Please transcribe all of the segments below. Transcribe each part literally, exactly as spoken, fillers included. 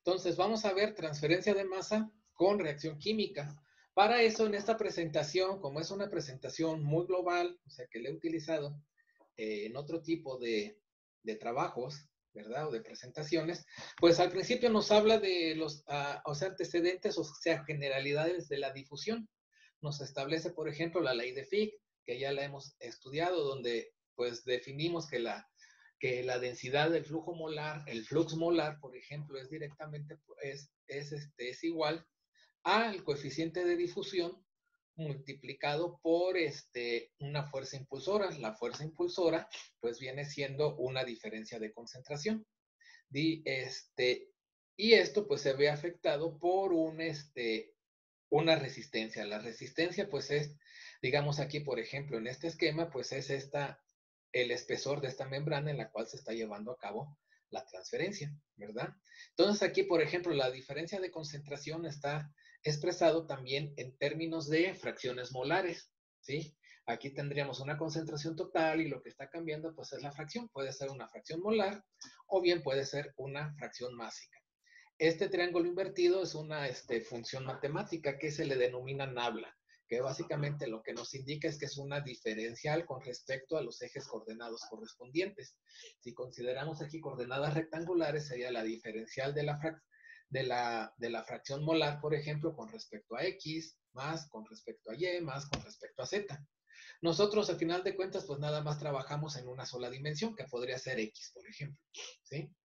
Entonces, vamos a ver transferencia de masa con reacción química. Para eso, en esta presentación, como es una presentación muy global, o sea, que la he utilizado eh, en otro tipo de, de trabajos, ¿verdad? O de presentaciones, pues al principio nos habla de los uh, o sea, antecedentes, o sea, generalidades de la difusión. Nos establece, por ejemplo, la ley de Fick, que ya la hemos estudiado, donde pues definimos que la, que la densidad del flujo molar, el flux molar, por ejemplo, es directamente, es, es, este, es igual al coeficiente de difusión multiplicado por este, una fuerza impulsora. La fuerza impulsora pues viene siendo una diferencia de concentración. Di, este, y esto pues se ve afectado por un, este, una resistencia. La resistencia pues es, digamos aquí por ejemplo en este esquema pues es esta, el espesor de esta membrana en la cual se está llevando a cabo la transferencia, ¿verdad? Entonces aquí por ejemplo la diferencia de concentración está expresado también en términos de fracciones molares, ¿sí? Aquí tendríamos una concentración total y lo que está cambiando pues es la fracción. Puede ser una fracción molar o bien puede ser una fracción másica. Este triángulo invertido es una este, función matemática que se le denomina nabla, que básicamente lo que nos indica es que es una diferencial con respecto a los ejes coordenados correspondientes. Si consideramos aquí coordenadas rectangulares, sería la diferencial de la, de la, de la fracción molar, por ejemplo, con respecto a X, más con respecto a Y, más con respecto a Z. Nosotros, al final de cuentas, pues nada más trabajamos en una sola dimensión, que podría ser X, por ejemplo, ¿sí?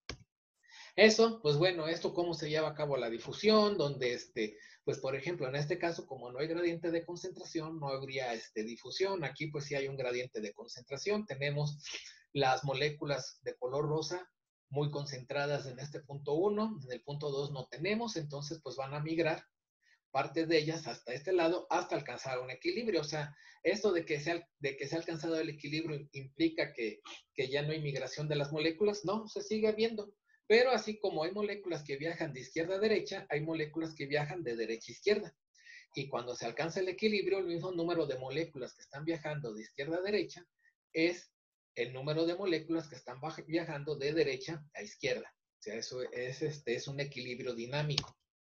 Eso, pues bueno, esto cómo se lleva a cabo la difusión, donde, este, pues por ejemplo, en este caso, como no hay gradiente de concentración, no habría este, difusión. Aquí pues sí hay un gradiente de concentración. Tenemos las moléculas de color rosa muy concentradas en este punto uno, en el punto dos no tenemos, entonces pues van a migrar parte de ellas hasta este lado hasta alcanzar un equilibrio. O sea, esto de que se ha, de que se ha alcanzado el equilibrio implica que, que ya no hay migración de las moléculas. No, se sigue viendo. Pero así como hay moléculas que viajan de izquierda a derecha, hay moléculas que viajan de derecha a izquierda. Y cuando se alcanza el equilibrio, el mismo número de moléculas que están viajando de izquierda a derecha es el número de moléculas que están viajando de derecha a izquierda. O sea, eso es, este, es un equilibrio dinámico.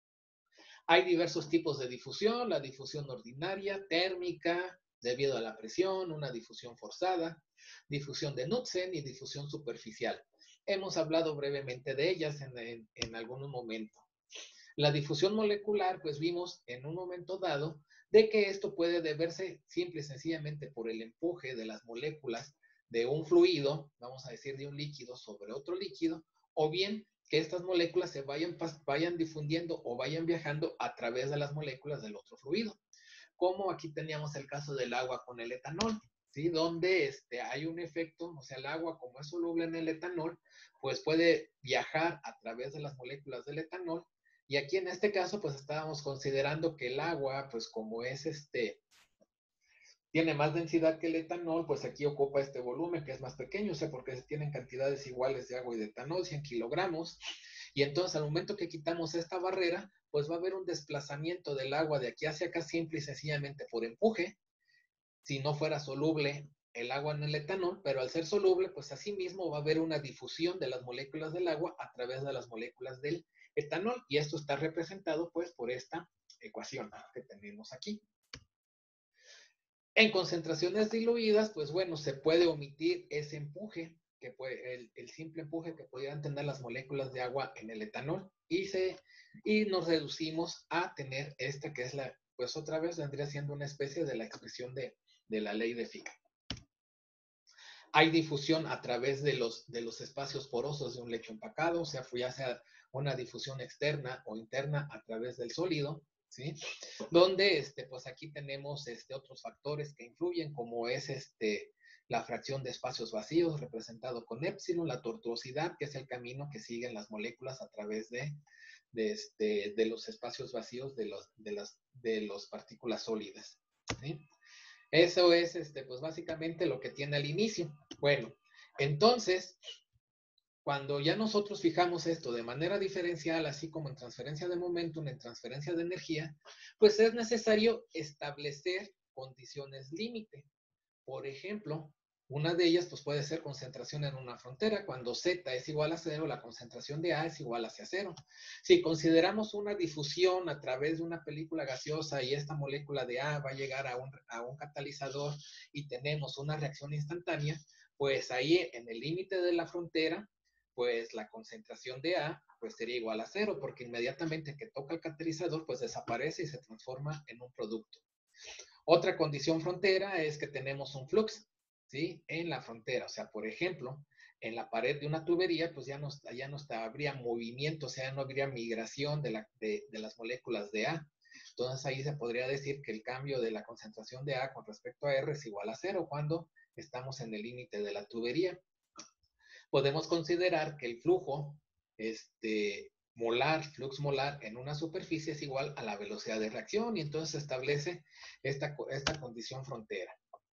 Hay diversos tipos de difusión, la difusión ordinaria, térmica, debido a la presión, una difusión forzada, difusión de Knudsen y difusión superficial. Hemos hablado brevemente de ellas en, en, en algún momento. La difusión molecular, pues vimos en un momento dado de que esto puede deberse simple y sencillamente por el empuje de las moléculas de un fluido, vamos a decir de un líquido sobre otro líquido, o bien que estas moléculas se vayan, vayan difundiendo o vayan viajando a través de las moléculas del otro fluido. Como aquí teníamos el caso del agua con el etanol, ¿sí? Donde este, hay un efecto, o sea, el agua como es soluble en el etanol, pues puede viajar a través de las moléculas del etanol. Y aquí en este caso, pues estábamos considerando que el agua, pues como es este, tiene más densidad que el etanol, pues aquí ocupa este volumen que es más pequeño, o sea, porque tienen cantidades iguales de agua y de etanol, cien kilogramos, y entonces al momento que quitamos esta barrera, pues va a haber un desplazamiento del agua de aquí hacia acá simple y sencillamente por empuje, si no fuera soluble el agua en el etanol, pero al ser soluble, pues así mismo va a haber una difusión de las moléculas del agua a través de las moléculas del etanol, y esto está representado pues por esta ecuación que tenemos aquí. En concentraciones diluidas, pues bueno, se puede omitir ese empuje, que puede, el, el simple empuje que pudieran tener las moléculas de agua en el etanol, y, se, y nos reducimos a tener esta que es la, pues otra vez vendría siendo una especie de la expresión de, de la ley de Fick. Hay difusión a través de los, de los espacios porosos de un lecho empacado, o sea, ya sea una difusión externa o interna a través del sólido, ¿sí? Donde, este, pues aquí tenemos este, otros factores que influyen, como es este, la fracción de espacios vacíos representado con épsilon, la tortuosidad, que es el camino que siguen las moléculas a través de, de, este, de los espacios vacíos de, los, de, las, de las partículas sólidas, ¿sí? Eso es, este, pues básicamente lo que tiene al inicio. Bueno, entonces, cuando ya nosotros fijamos esto de manera diferencial, así como en transferencia de momentum, en transferencia de energía, pues es necesario establecer condiciones límite. Por ejemplo, Una de ellas pues puede ser concentración en una frontera. Cuando Z es igual a cero, la concentración de A es igual hacia cero. Si consideramos una difusión a través de una película gaseosa y esta molécula de A va a llegar a un, a un catalizador y tenemos una reacción instantánea, pues ahí en el límite de la frontera, pues la concentración de A pues sería igual a cero, porque inmediatamente que toca el catalizador, pues desaparece y se transforma en un producto. Otra condición frontera es que tenemos un flux, ¿sí? En la frontera. O sea, por ejemplo, en la pared de una tubería, pues ya no, ya no está, habría movimiento, o sea, no habría migración de, la, de, de las moléculas de A. Entonces ahí se podría decir que el cambio de la concentración de A con respecto a R es igual a cero cuando estamos en el límite de la tubería. Podemos considerar que el flujo este, molar, flux molar en una superficie es igual a la velocidad de reacción y entonces se establece esta, esta condición frontera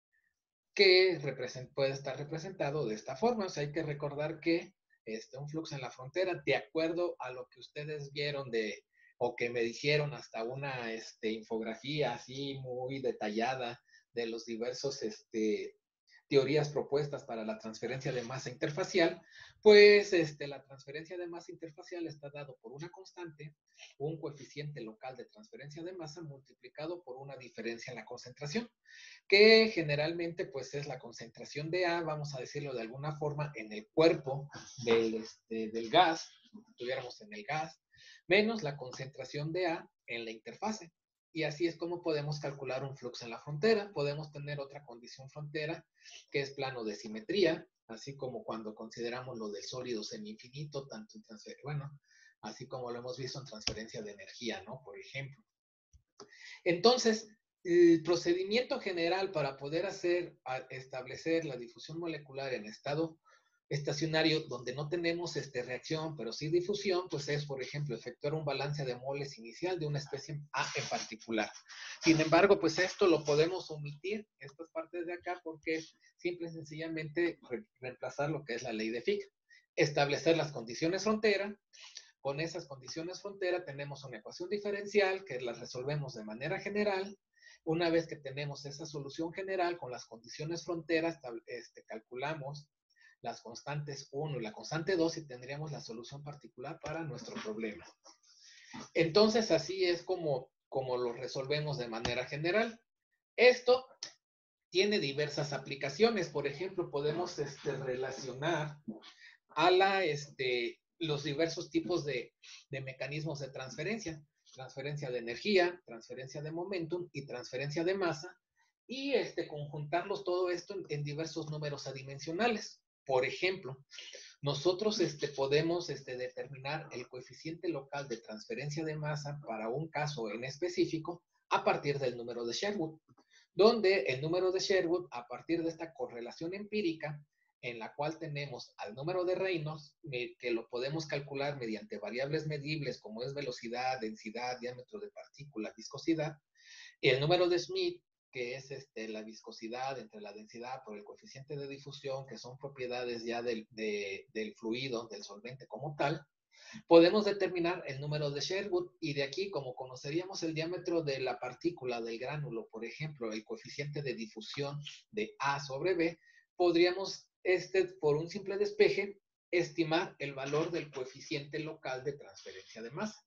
que puede estar representado de esta forma. O sea, hay que recordar que este, un flux en la frontera, de acuerdo a lo que ustedes vieron de, o que me dijeron hasta una este, infografía así muy detallada de los diversos este, teorías propuestas para la transferencia de masa interfacial, pues este, la transferencia de masa interfacial está dado por una constante, un coeficiente local de transferencia de masa multiplicado por una diferencia en la concentración, que generalmente pues es la concentración de A, vamos a decirlo de alguna forma, en el cuerpo del, este, del gas, si estuviéramos en el gas, menos la concentración de A en la interfase. Y así es como podemos calcular un flux en la frontera. Podemos tener otra condición frontera, que es plano de simetría, así como cuando consideramos lo del sólido semi-infinito, tanto en transferencia, bueno, así como lo hemos visto en transferencia de energía, ¿no? Por ejemplo. Entonces, el procedimiento general para poder hacer, establecer la difusión molecular en estado estacionario donde no tenemos este, reacción, pero sí difusión, pues es, por ejemplo, efectuar un balance de moles inicial de una especie A en particular. Sin embargo, pues esto lo podemos omitir, estas partes de acá, porque simple y sencillamente re reemplazar lo que es la ley de Fick. Establecer las condiciones frontera. Con esas condiciones frontera tenemos una ecuación diferencial que la resolvemos de manera general. Una vez que tenemos esa solución general con las condiciones fronteras, este, calculamos las constantes uno y la constante dos y tendríamos la solución particular para nuestro problema. Entonces, así es como, como lo resolvemos de manera general. Esto tiene diversas aplicaciones. Por ejemplo, podemos este, relacionar a la, este, los diversos tipos de, de mecanismos de transferencia. Transferencia de energía, transferencia de momentum y transferencia de masa. Y este, conjuntarlos todo esto en, en diversos números adimensionales. Por ejemplo, nosotros este, podemos este, determinar el coeficiente local de transferencia de masa para un caso en específico a partir del número de Sherwood, donde el número de Sherwood, a partir de esta correlación empírica, en la cual tenemos al número de Reynolds, que lo podemos calcular mediante variables medibles como es velocidad, densidad, diámetro de partícula, viscosidad, y el número de Smith, que es este, la viscosidad entre la densidad por el coeficiente de difusión, que son propiedades ya del, de, del fluido, del solvente como tal, podemos determinar el número de Sherwood y de aquí, como conoceríamos el diámetro de la partícula del gránulo, por ejemplo, el coeficiente de difusión de A sobre B, podríamos, este, por un simple despeje, estimar el valor del coeficiente local de transferencia de masa.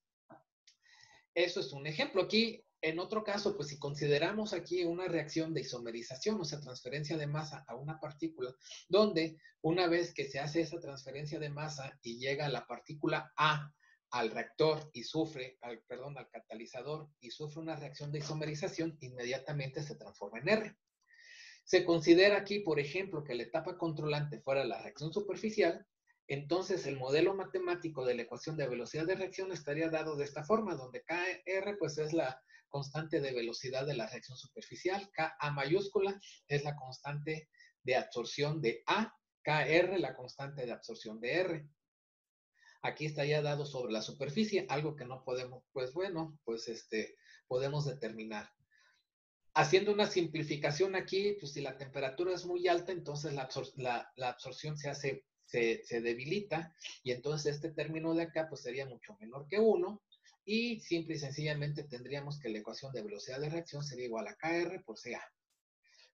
Eso es un ejemplo. Aquí, en otro caso, pues si consideramos aquí una reacción de isomerización, o sea, transferencia de masa a una partícula, donde una vez que se hace esa transferencia de masa y llega la partícula A al reactor y sufre, al, perdón, al catalizador y sufre una reacción de isomerización, inmediatamente se transforma en R. Se considera aquí, por ejemplo, que la etapa controlante fuera la reacción superficial, entonces el modelo matemático de la ecuación de velocidad de reacción estaría dado de esta forma, donde K R pues es la constante de velocidad de la reacción superficial, K A mayúscula es la constante de absorción de A, K R la constante de absorción de R. Aquí estaría dado sobre la superficie, algo que no podemos, pues bueno, pues este, podemos determinar. Haciendo una simplificación aquí, pues si la temperatura es muy alta, entonces la, absor la, la absorción se hace, se, se debilita, y entonces este término de acá pues sería mucho menor que uno, y simple y sencillamente tendríamos que la ecuación de velocidad de reacción sería igual a K R por C A.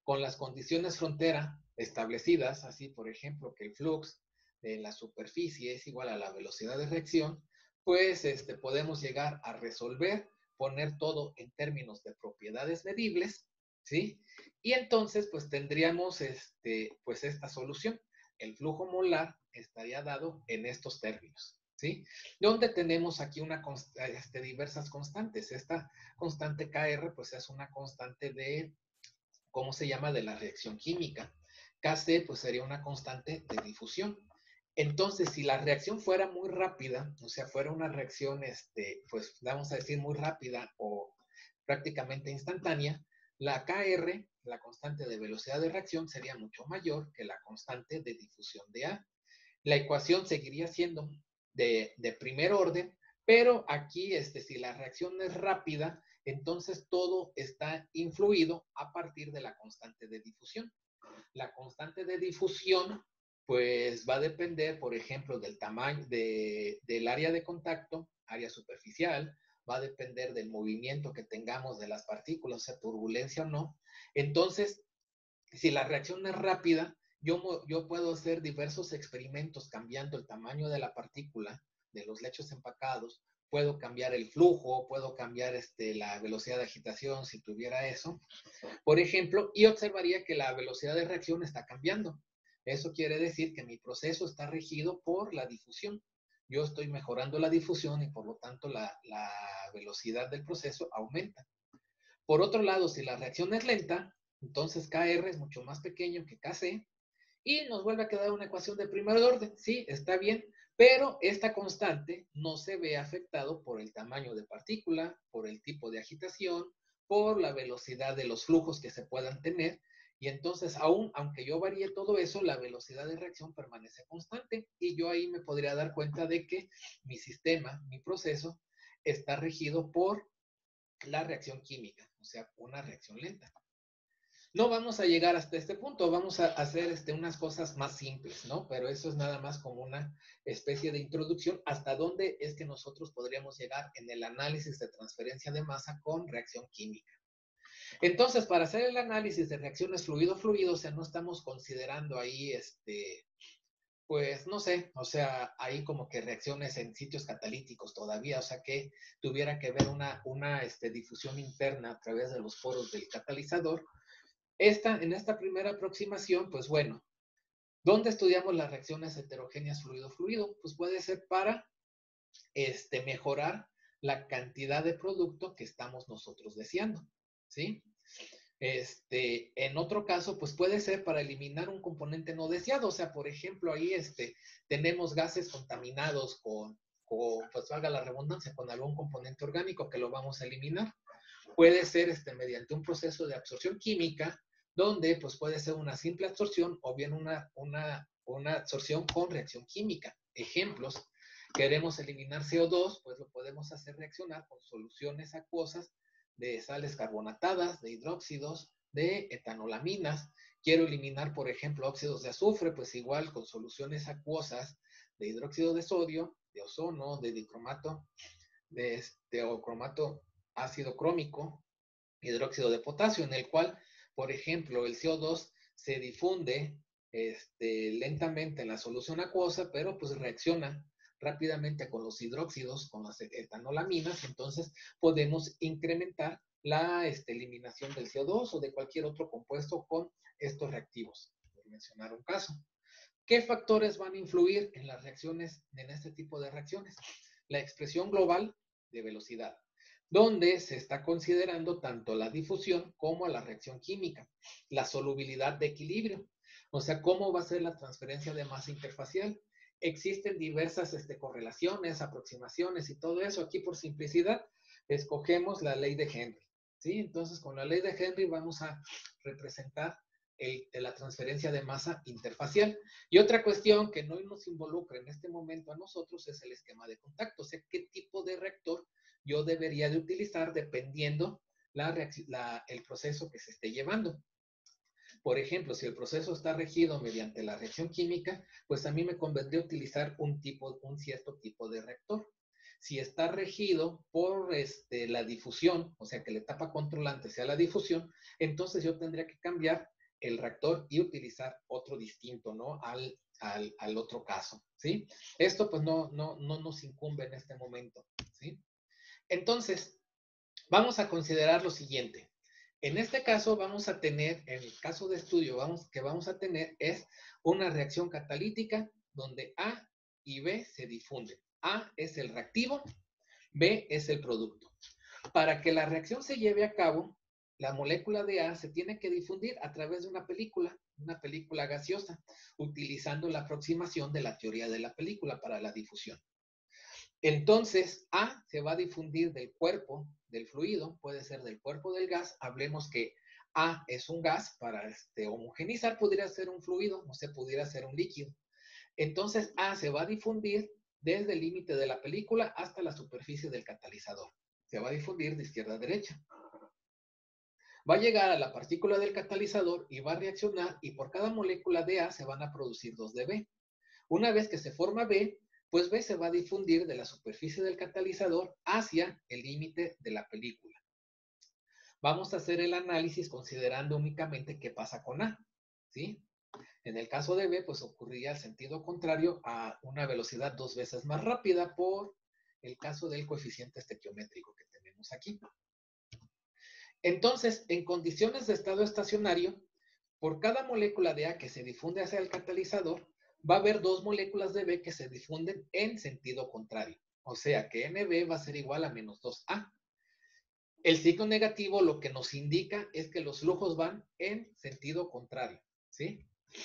con las condiciones frontera establecidas, así por ejemplo que el flux de la superficie es igual a la velocidad de reacción, pues este, podemos llegar a resolver, poner todo en términos de propiedades medibles, ¿sí? Y entonces pues tendríamos este, pues esta solución. El flujo molar estaría dado en estos términos, ¿sí? Donde tenemos aquí una este, diversas constantes. Esta constante K R pues es una constante de, ¿cómo se llama? De la reacción química. K C pues sería una constante de difusión. Entonces, si la reacción fuera muy rápida, o sea, fuera una reacción, este, pues vamos a decir muy rápida o prácticamente instantánea, la K R, la constante de velocidad de reacción, sería mucho mayor que la constante de difusión de A. La ecuación seguiría siendo de, de primer orden, pero aquí, este, si la reacción es rápida, entonces todo está influido a partir de la constante de difusión. La constante de difusión, pues va a depender, por ejemplo, del tamaño de, del área de contacto, área superficial, va a depender del movimiento que tengamos de las partículas, o sea, turbulencia o no. Entonces, si la reacción es rápida, yo, yo puedo hacer diversos experimentos cambiando el tamaño de la partícula, de los lechos empacados, puedo cambiar el flujo, puedo cambiar este, la velocidad de agitación si tuviera eso, por ejemplo, y observaría que la velocidad de reacción está cambiando. Eso quiere decir que mi proceso está regido por la difusión. Yo estoy mejorando la difusión y por lo tanto la, la velocidad del proceso aumenta. Por otro lado, si la reacción es lenta, entonces K R es mucho más pequeño que K C y nos vuelve a quedar una ecuación de primer orden. Sí, está bien, pero esta constante no se ve afectado por el tamaño de partícula, por el tipo de agitación, por la velocidad de los flujos que se puedan tener. Y entonces, aún aunque yo varíe todo eso, la velocidad de reacción permanece constante. Y yo ahí me podría dar cuenta de que mi sistema, mi proceso, está regido por la reacción química, o sea, una reacción lenta. No vamos a llegar hasta este punto, vamos a hacer este, unas cosas más simples, ¿no? Pero eso es nada más como una especie de introducción hasta dónde es que nosotros podríamos llegar en el análisis de transferencia de masa con reacción química. Entonces, para hacer el análisis de reacciones fluido-fluido, o sea, no estamos considerando ahí, este, pues, no sé, o sea, hay como que reacciones en sitios catalíticos todavía, o sea, que tuviera que ver una, una este, difusión interna a través de los poros del catalizador. Esta, en esta primera aproximación, pues bueno, ¿dónde estudiamos las reacciones heterogéneas fluido-fluido? Pues puede ser para este, mejorar la cantidad de producto que estamos nosotros deseando, ¿sí? Este, en otro caso, pues puede ser para eliminar un componente no deseado, o sea, por ejemplo, ahí este, tenemos gases contaminados con, con, pues valga la redundancia, con algún componente orgánico que lo vamos a eliminar. Puede ser este, mediante un proceso de absorción química, donde pues puede ser una simple absorción o bien una, una, una absorción con reacción química. Ejemplos, queremos eliminar C O dos, pues lo podemos hacer reaccionar con soluciones acuosas de sales carbonatadas, de hidróxidos, de etanolaminas. Quiero eliminar, por ejemplo, óxidos de azufre, pues igual con soluciones acuosas de hidróxido de sodio, de ozono, de dicromato, de este, o cromato ácido crómico, hidróxido de potasio, en el cual, por ejemplo, el C O dos se difunde este, lentamente en la solución acuosa, pero pues reacciona rápidamente con los hidróxidos, con las etanolaminas, entonces podemos incrementar la este, eliminación del C O dos o de cualquier otro compuesto con estos reactivos, por mencionar un caso. ¿Qué factores van a influir en las reacciones, en este tipo de reacciones? La expresión global de velocidad, donde se está considerando tanto la difusión como la reacción química, la solubilidad de equilibrio, o sea, cómo va a ser la transferencia de masa interfacial. Existen diversas este, correlaciones, aproximaciones y todo eso. Aquí por simplicidad escogemos la ley de Henry, ¿sí? Entonces con la ley de Henry vamos a representar el, la transferencia de masa interfacial. Y otra cuestión que no nos involucra en este momento a nosotros es el esquema de contacto, o sea, qué tipo de reactor yo debería de utilizar dependiendo la, la, el proceso que se esté llevando. Por ejemplo, si el proceso está regido mediante la reacción química, pues a mí me convendría utilizar un, tipo, un cierto tipo de reactor. Si está regido por este, la difusión, o sea que la etapa controlante sea la difusión, entonces yo tendría que cambiar el reactor y utilizar otro distinto, ¿no? Al, al, al otro caso, ¿sí? Esto pues no, no, no nos incumbe en este momento, ¿sí? Entonces, vamos a considerar lo siguiente. En este caso vamos a tener, en el caso de estudio vamos, que vamos a tener es una reacción catalítica donde A y B se difunden. A es el reactivo, B es el producto. Para que la reacción se lleve a cabo, la molécula de A se tiene que difundir a través de una película, una película gaseosa, utilizando la aproximación de la teoría de la película para la difusión. Entonces, A se va a difundir del cuerpo del fluido, puede ser del cuerpo del gas. Hablemos que A es un gas, para este, homogenizar podría ser un fluido, o sea, pudiera ser un líquido. Entonces, A se va a difundir desde el límite de la película hasta la superficie del catalizador. Se va a difundir de izquierda a derecha. Va a llegar a la partícula del catalizador y va a reaccionar, y por cada molécula de A se van a producir dos de B. Una vez que se forma B, pues B se va a difundir de la superficie del catalizador hacia el límite de la película. Vamos a hacer el análisis considerando únicamente qué pasa con A, ¿sí? En el caso de B, pues ocurría el sentido contrario a una velocidad dos veces más rápida por el caso del coeficiente estequiométrico que tenemos aquí. Entonces, en condiciones de estado estacionario, por cada molécula de A que se difunde hacia el catalizador, va a haber dos moléculas de B que se difunden en sentido contrario. O sea que N B va a ser igual a menos dos A. El signo negativo lo que nos indica es que los flujos van en sentido contrario, ¿sí?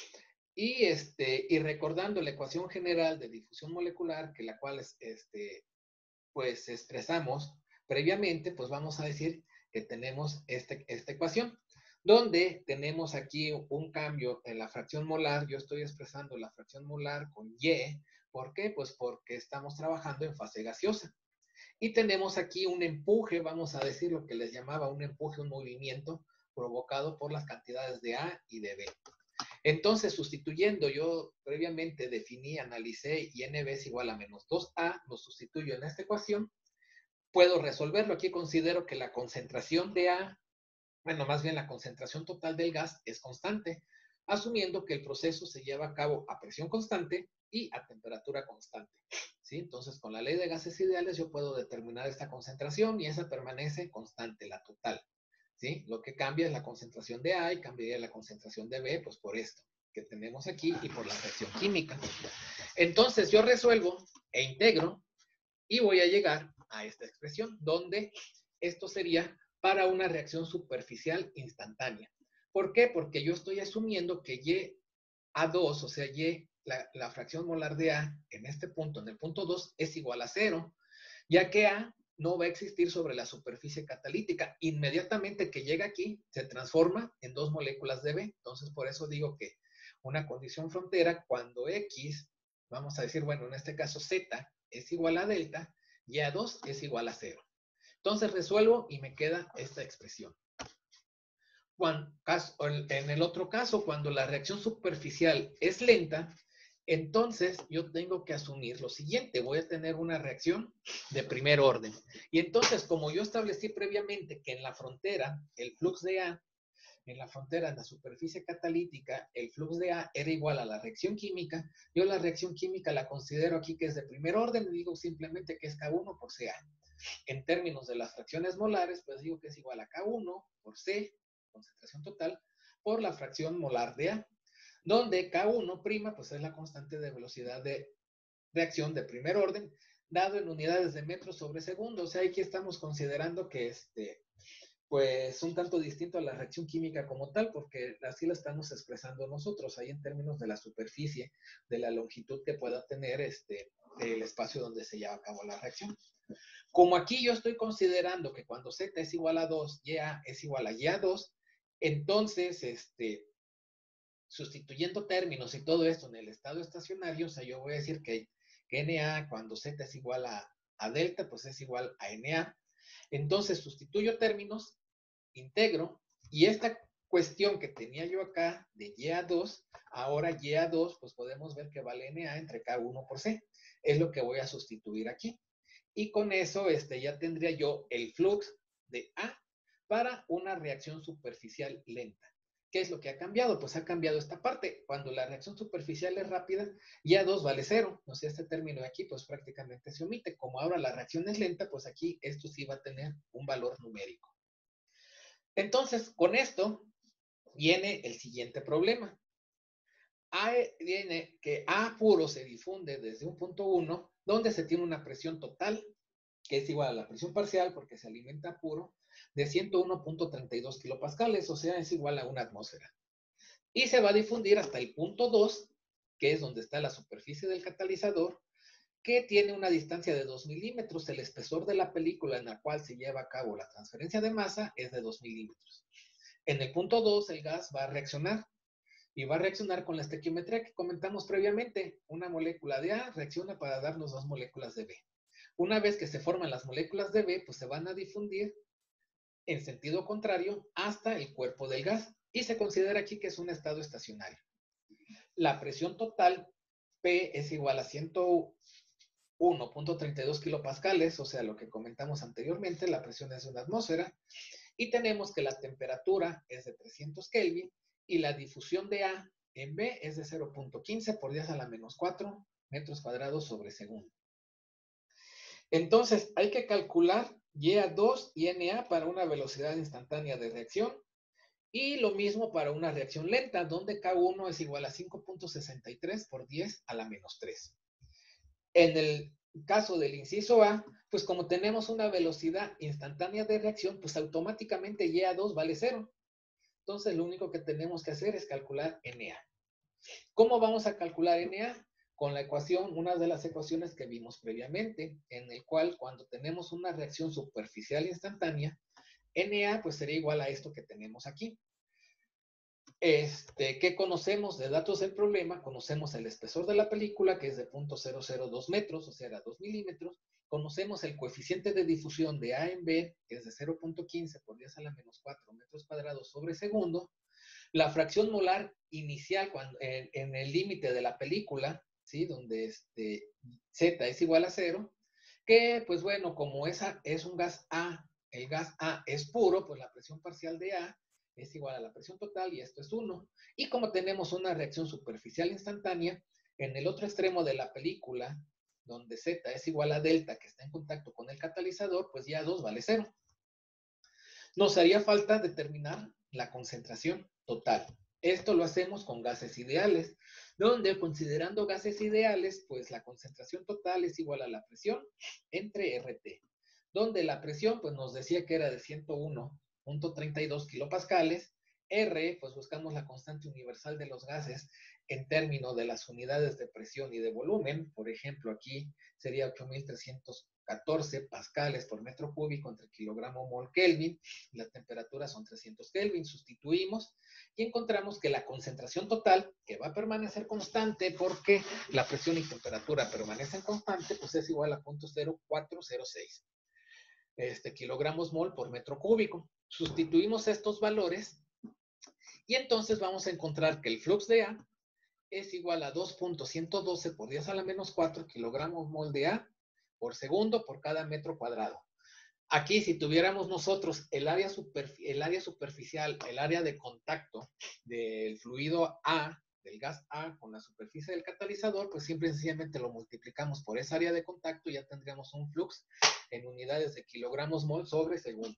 Y, este, y recordando la ecuación general de difusión molecular, que la cual es, este, pues expresamos previamente, pues vamos a decir que tenemos este, esta ecuación, donde tenemos aquí un cambio en la fracción molar. Yo estoy expresando la fracción molar con Y. ¿Por qué? Pues porque estamos trabajando en fase gaseosa. Y tenemos aquí un empuje, vamos a decir lo que les llamaba un empuje, un movimiento provocado por las cantidades de A y de B. Entonces, sustituyendo, yo previamente definí, analicé y N B es igual a menos dos A, lo sustituyo en esta ecuación, puedo resolverlo. Aquí considero que la concentración de A, bueno, más bien la concentración total del gas es constante, asumiendo que el proceso se lleva a cabo a presión constante y a temperatura constante, ¿sí? Entonces, con la ley de gases ideales yo puedo determinar esta concentración y esa permanece constante, la total, ¿sí? Lo que cambia es la concentración de A y cambiaría la concentración de B, pues por esto que tenemos aquí y por la reacción química. Entonces, yo resuelvo e integro y voy a llegar a esta expresión, donde esto sería para una reacción superficial instantánea. ¿Por qué? Porque yo estoy asumiendo que Y a dos, o sea, Y, la, la fracción molar de A, en este punto, en el punto dos, es igual a cero, ya que A no va a existir sobre la superficie catalítica. Inmediatamente que llega aquí, se transforma en dos moléculas de B. Entonces, por eso digo que una condición frontera, cuando X, vamos a decir, bueno, en este caso Z, es igual a delta, Y a dos es igual a cero. Entonces resuelvo y me queda esta expresión. Cuando, en el otro caso, cuando la reacción superficial es lenta, entonces yo tengo que asumir lo siguiente. Voy a tener una reacción de primer orden. Y entonces, como yo establecí previamente que en la frontera, el flux de A, en la frontera, en la superficie catalítica, el flux de A era igual a la reacción química, yo la reacción química la considero aquí que es de primer orden, y digo simplemente que es K uno por C A. En términos de las fracciones molares, pues digo que es igual a K uno por C, concentración total, por la fracción molar de A, donde K uno' pues es la constante de velocidad de reacción de primer orden, dado en unidades de metros sobre segundo. O sea, aquí estamos considerando que este, pues un tanto distinto a la reacción química como tal, porque así la estamos expresando nosotros, ahí en términos de la superficie, de la longitud que pueda tener este, el espacio donde se lleva a cabo la reacción. Como aquí yo estoy considerando que cuando Z es igual a dos, Y A es igual a Y A dos, entonces, este, sustituyendo términos y todo esto en el estado estacionario, o sea, yo voy a decir que, que N A cuando Z es igual a, a delta, pues es igual a N A. Entonces sustituyo términos, integro, y esta cuestión que tenía yo acá de Y A dos, ahora Y A dos, pues podemos ver que vale N A entre K uno por C. Es lo que voy a sustituir aquí. Y con eso este, ya tendría yo el flux de A para una reacción superficial lenta. ¿Qué es lo que ha cambiado? Pues ha cambiado esta parte. Cuando la reacción superficial es rápida, Y A dos vale cero. O sea, este término de aquí, pues prácticamente se omite. Como ahora la reacción es lenta, pues aquí esto sí va a tener un valor numérico. Entonces, con esto viene el siguiente problema. A viene que A puro se difunde desde un punto uno, donde se tiene una presión total, que es igual a la presión parcial, porque se alimenta puro, de ciento uno punto treinta y dos kilopascales, o sea, es igual a una atmósfera. Y se va a difundir hasta el punto dos, que es donde está la superficie del catalizador, que tiene una distancia de dos milímetros. El espesor de la película en la cual se lleva a cabo la transferencia de masa es de dos milímetros. En el punto dos, el gas va a reaccionar y va a reaccionar con la estequiometría que comentamos previamente. Una molécula de A reacciona para darnos dos moléculas de B. Una vez que se forman las moléculas de B, pues se van a difundir en sentido contrario hasta el cuerpo del gas y se considera aquí que es un estado estacionario. La presión total P es igual a ciento uno punto treinta y dos kilopascales, o sea, lo que comentamos anteriormente, la presión es de una atmósfera, y tenemos que la temperatura es de trescientos Kelvin y la difusión de A en B es de cero punto quince por diez a la menos cuatro metros cuadrados sobre segundo. Entonces, hay que calcular Y A dos y N A para una velocidad instantánea de reacción, y lo mismo para una reacción lenta, donde K uno es igual a cinco punto sesenta y tres por diez a la menos tres. En el caso del inciso A, pues como tenemos una velocidad instantánea de reacción, pues automáticamente Y A dos vale cero. Entonces, lo único que tenemos que hacer es calcular N A. ¿Cómo vamos a calcular N A? Con la ecuación, una de las ecuaciones que vimos previamente, en el cual cuando tenemos una reacción superficial instantánea, N A pues sería igual a esto que tenemos aquí. Este, ¿qué conocemos de datos del problema? Conocemos el espesor de la película, que es de cero punto cero cero dos metros, o sea, era dos milímetros. Conocemos el coeficiente de difusión de A en B, que es de cero punto quince por diez a la menos cuatro metros cuadrados sobre segundo. La fracción molar inicial cuando, en, en el límite de la película, ¿sí? Donde este, Z es igual a cero, que pues bueno, como esa es un gas A, el gas A es puro, pues la presión parcial de A es igual a la presión total y esto es uno. Y como tenemos una reacción superficial instantánea, en el otro extremo de la película, donde Z es igual a delta, que está en contacto con el catalizador, pues ya dos vale cero. Nos haría falta determinar la concentración total. Esto lo hacemos con gases ideales, donde considerando gases ideales, pues la concentración total es igual a la presión entre R T, donde la presión pues nos decía que era de ciento uno punto treinta y dos kilopascales, R pues buscamos la constante universal de los gases en términos de las unidades de presión y de volumen. Por ejemplo, aquí sería ocho mil trescientos catorce pascales por metro cúbico entre kilogramo mol Kelvin. La temperatura son trescientos Kelvin. Sustituimos y encontramos que la concentración total, que va a permanecer constante porque la presión y temperatura permanecen constantes, pues es igual a cero punto cero cuatro cero seis este, kilogramos mol por metro cúbico. Sustituimos estos valores y entonces vamos a encontrar que el flux de A es igual a dos punto ciento doce por diez a la menos cuatro kilogramos mol de A por segundo por cada metro cuadrado. Aquí, si tuviéramos nosotros el área, superfi el área superficial, el área de contacto del fluido A, del gas A con la superficie del catalizador, pues simple y sencillamente lo multiplicamos por esa área de contacto y ya tendríamos un flux en unidades de kilogramos mol sobre segundo.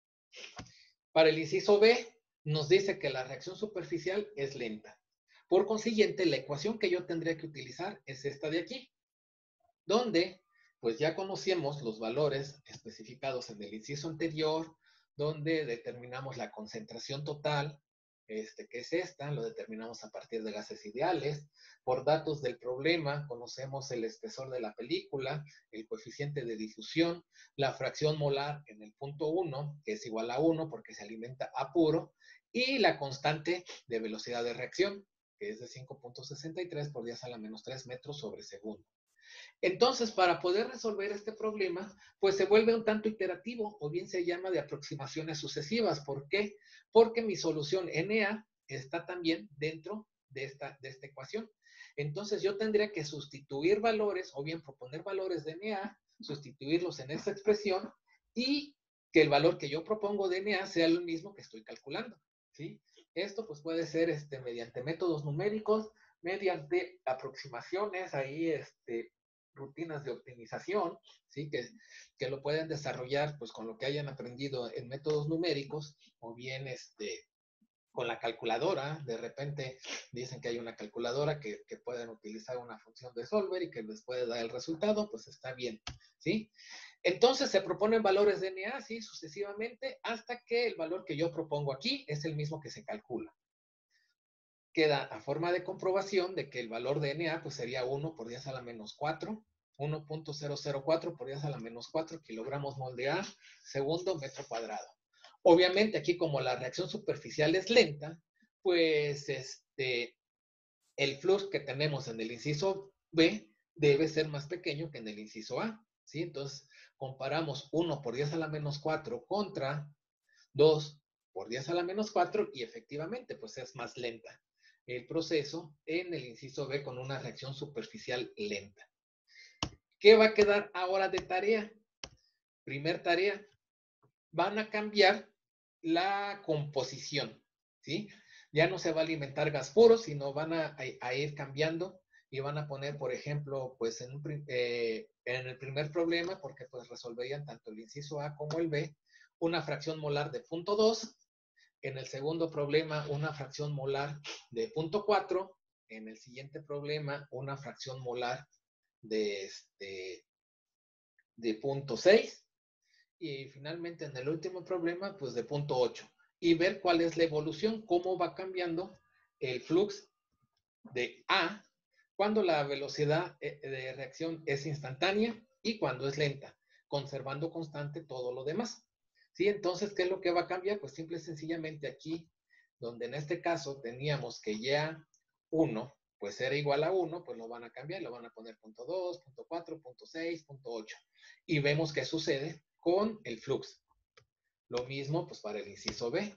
Para el inciso B, nos dice que la reacción superficial es lenta. Por consiguiente, la ecuación que yo tendría que utilizar es esta de aquí, donde pues ya conocíamos los valores especificados en el inciso anterior, donde determinamos la concentración total, este, que es esta, lo determinamos a partir de gases ideales. Por datos del problema, conocemos el espesor de la película, el coeficiente de difusión, la fracción molar en el punto uno, que es igual a uno porque se alimenta a puro, y la constante de velocidad de reacción, que es de cinco punto sesenta y tres por diez a la menos tres metros sobre segundo. Entonces, para poder resolver este problema, pues se vuelve un tanto iterativo, o bien se llama de aproximaciones sucesivas. ¿Por qué? Porque mi solución N A está también dentro de esta, de esta ecuación. Entonces, yo tendría que sustituir valores, o bien proponer valores de N A, sustituirlos en esta expresión, y que el valor que yo propongo de N A sea el mismo que estoy calculando, ¿sí? Esto pues puede ser este, mediante métodos numéricos, mediante aproximaciones, ahí este, rutinas de optimización, ¿sí? Que, que lo pueden desarrollar pues con lo que hayan aprendido en métodos numéricos o bien este, con la calculadora. De repente dicen que hay una calculadora que, que pueden utilizar una función de solver y que les puede dar el resultado, pues está bien, ¿sí? Entonces se proponen valores de N A, sí, sucesivamente, hasta que el valor que yo propongo aquí es el mismo que se calcula. Queda a forma de comprobación de que el valor de N A pues sería uno por diez a la menos cuatro, uno punto cero cero cuatro por diez a la menos cuatro kilogramos mol de A, segundo metro cuadrado. Obviamente aquí como la reacción superficial es lenta, pues este, el flux que tenemos en el inciso B debe ser más pequeño que en el inciso A, ¿sí? Entonces comparamos uno por diez a la menos cuatro contra dos por diez a la menos cuatro y efectivamente pues es más lenta el proceso en el inciso B con una reacción superficial lenta. ¿Qué va a quedar ahora de tarea? Primer tarea, van a cambiar la composición, ¿sí? Ya no se va a alimentar gas puro, sino van a, a, a ir cambiando y van a poner, por ejemplo, pues en, un, eh, en el primer problema, porque pues resolverían tanto el inciso A como el B, una fracción molar de punto dos, en el segundo problema una fracción molar de punto cuatro, en el siguiente problema una fracción molar de, este, de punto seis, y finalmente en el último problema pues de punto ocho, y ver cuál es la evolución, cómo va cambiando el flux de A cuando la velocidad de reacción es instantánea y cuando es lenta, conservando constante todo lo demás. ¿Sí? Entonces, ¿qué es lo que va a cambiar? Pues simple y sencillamente aquí, donde en este caso teníamos que ya uno pues era igual a uno, pues lo van a cambiar, lo van a poner punto dos, punto cuatro, punto seis, punto ocho. Y vemos qué sucede con el flux. Lo mismo pues para el inciso B,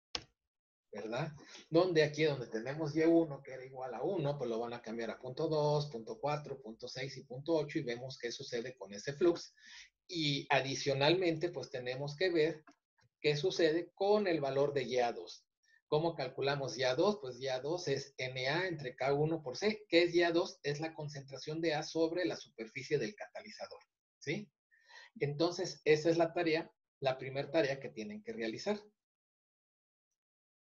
¿verdad? Donde aquí donde tenemos Y uno que era igual a uno, pues lo van a cambiar a punto dos, punto cuatro, punto seis y punto ocho y vemos qué sucede con ese flux. Y adicionalmente pues tenemos que ver qué sucede con el valor de Y A dos. ¿Cómo calculamos Y A dos? Pues Y A dos es N A entre K uno por C. ¿Qué es Y A dos? Es la concentración de A sobre la superficie del catalizador, ¿sí? Entonces, esa es la tarea, la primera tarea que tienen que realizar.